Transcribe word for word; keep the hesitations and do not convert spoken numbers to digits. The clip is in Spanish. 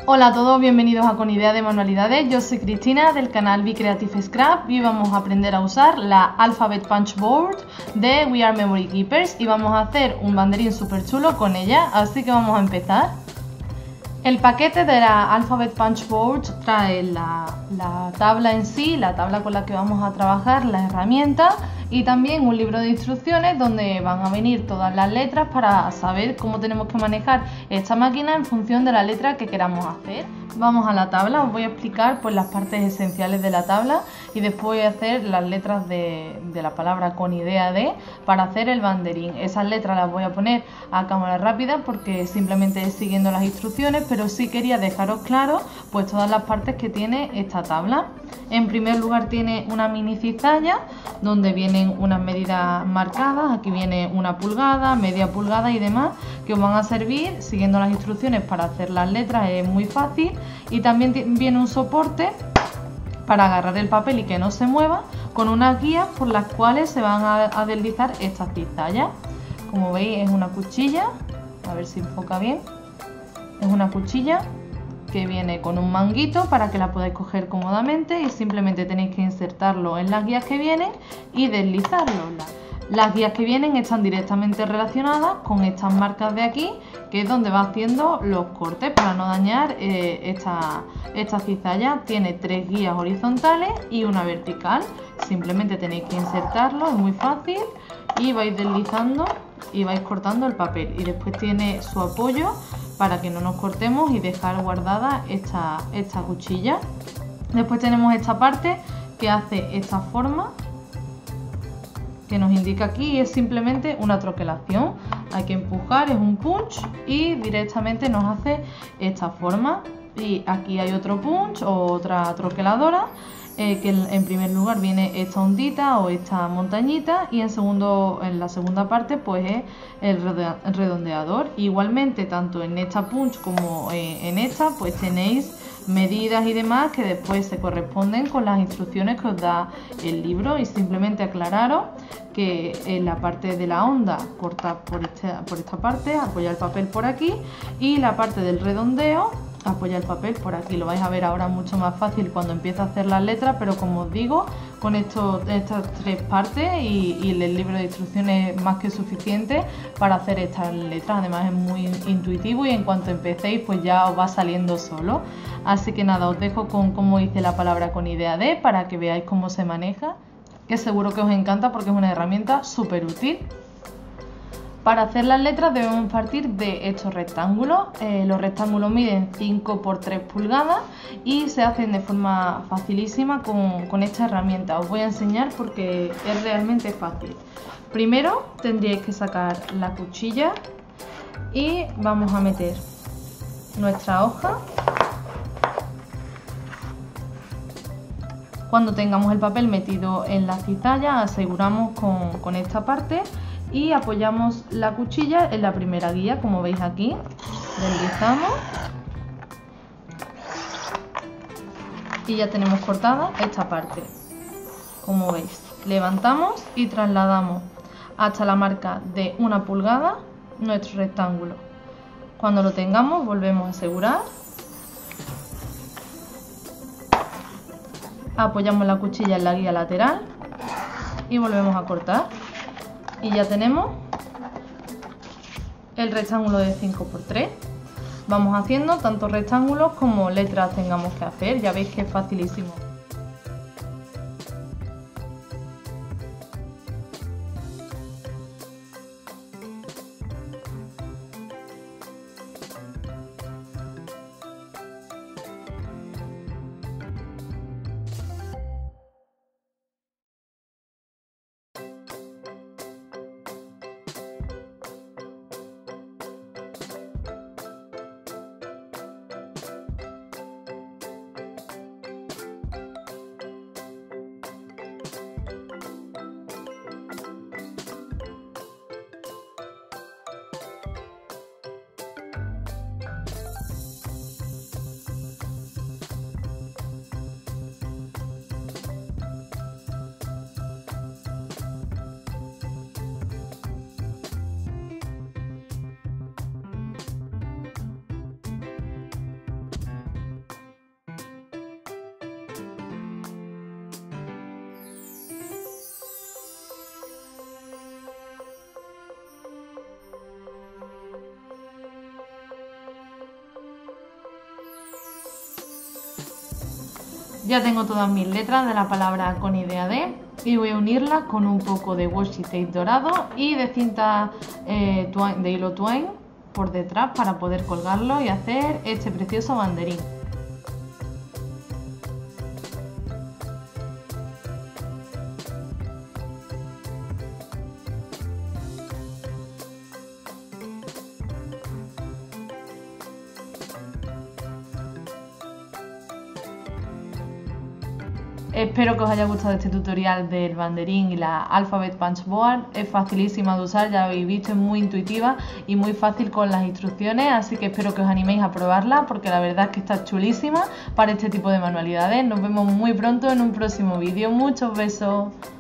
Hola a todos, bienvenidos a Con Idea de Manualidades. Yo soy Cristina del canal Be Creative Scrap y vamos a aprender a usar la Alphabet Punch Board de We Are Memory Keepers y vamos a hacer un banderín súper chulo con ella, así que vamos a empezar. El paquete de la Alphabet Punch Board trae la, la tabla en sí, la tabla con la que vamos a trabajar, la herramienta y también un libro de instrucciones donde van a venir todas las letras para saber cómo tenemos que manejar esta máquina en función de la letra que queramos hacer. Vamos a la tabla, os voy a explicar pues, las partes esenciales de la tabla y después voy a hacer las letras de, de la palabra con idea de para hacer el banderín. Esas letras las voy a poner a cámara rápida porque simplemente es siguiendo las instrucciones, pero sí quería dejaros claro pues todas las partes que tiene esta tabla. En primer lugar tiene una mini cizalla donde vienen unas medidas marcadas, aquí viene una pulgada, media pulgada y demás que os van a servir siguiendo las instrucciones para hacer las letras, es muy fácil. Y también viene un soporte para agarrar el papel y que no se mueva con unas guías por las cuales se van a, a deslizar estas cizallas. Como veis es una cuchilla, a ver si enfoca bien, es una cuchilla que viene con un manguito para que la podáis coger cómodamente y simplemente tenéis que insertarlo en las guías que vienen y deslizarlo. Las guías que vienen están directamente relacionadas con estas marcas de aquí, que es donde va haciendo los cortes para no dañar eh, esta, esta cizalla. Tiene tres guías horizontales y una vertical. Simplemente tenéis que insertarlo, es muy fácil, y vais deslizando y vais cortando el papel. Y después tiene su apoyo para que no nos cortemos y dejar guardada esta, esta cuchilla. Después tenemos esta parte que hace esta forma, que nos indica aquí, es simplemente una troquelación. Hay que empujar, es un punch y directamente nos hace esta forma. Y aquí hay otro punch o otra troqueladora, eh, que en primer lugar viene esta ondita o esta montañita y en, segundo, en la segunda parte pues es el redondeador. Igualmente tanto en esta punch como en esta pues tenéis medidas y demás que después se corresponden con las instrucciones que os da el libro. Y simplemente aclararos que en la parte de la onda corta por esta, por esta parte, apoya el papel por aquí, y la parte del redondeo apoya el papel por aquí. Lo vais a ver ahora mucho más fácil cuando empiece a hacer las letras, pero como os digo, con esto, estas tres partes y, y el libro de instrucciones es más que suficiente para hacer estas letras. Además es muy intuitivo y en cuanto empecéis pues ya os va saliendo solo. Así que nada, os dejo con cómo hice la palabra con idea de para que veáis cómo se maneja, que seguro que os encanta porque es una herramienta súper útil. Para hacer las letras debemos partir de estos rectángulos. Eh, los rectángulos miden cinco por tres pulgadas y se hacen de forma facilísima con, con esta herramienta. Os voy a enseñar porque es realmente fácil. Primero tendríais que sacar la cuchilla y vamos a meter nuestra hoja. Cuando tengamos el papel metido en la cizalla, aseguramos con, con esta parte y apoyamos la cuchilla en la primera guía, como veis aquí. Deslizamos y ya tenemos cortada esta parte. Como veis, levantamos y trasladamos hasta la marca de una pulgada nuestro rectángulo. Cuando lo tengamos, volvemos a asegurar. Apoyamos la cuchilla en la guía lateral y volvemos a cortar. Y ya tenemos el rectángulo de cinco por tres. Vamos haciendo tanto rectángulos como letras tengamos que hacer. Ya veis que es facilísimo. Ya tengo todas mis letras de la palabra con idea de y voy a unirlas con un poco de washi tape dorado y de cinta eh, de hilo twine por detrás para poder colgarlo y hacer este precioso banderín. Espero que os haya gustado este tutorial del banderín y la Alphabet Punch Board. Es facilísima de usar, ya habéis visto, es muy intuitiva y muy fácil con las instrucciones, así que espero que os animéis a probarla porque la verdad es que está chulísima para este tipo de manualidades. Nos vemos muy pronto en un próximo vídeo. Muchos besos.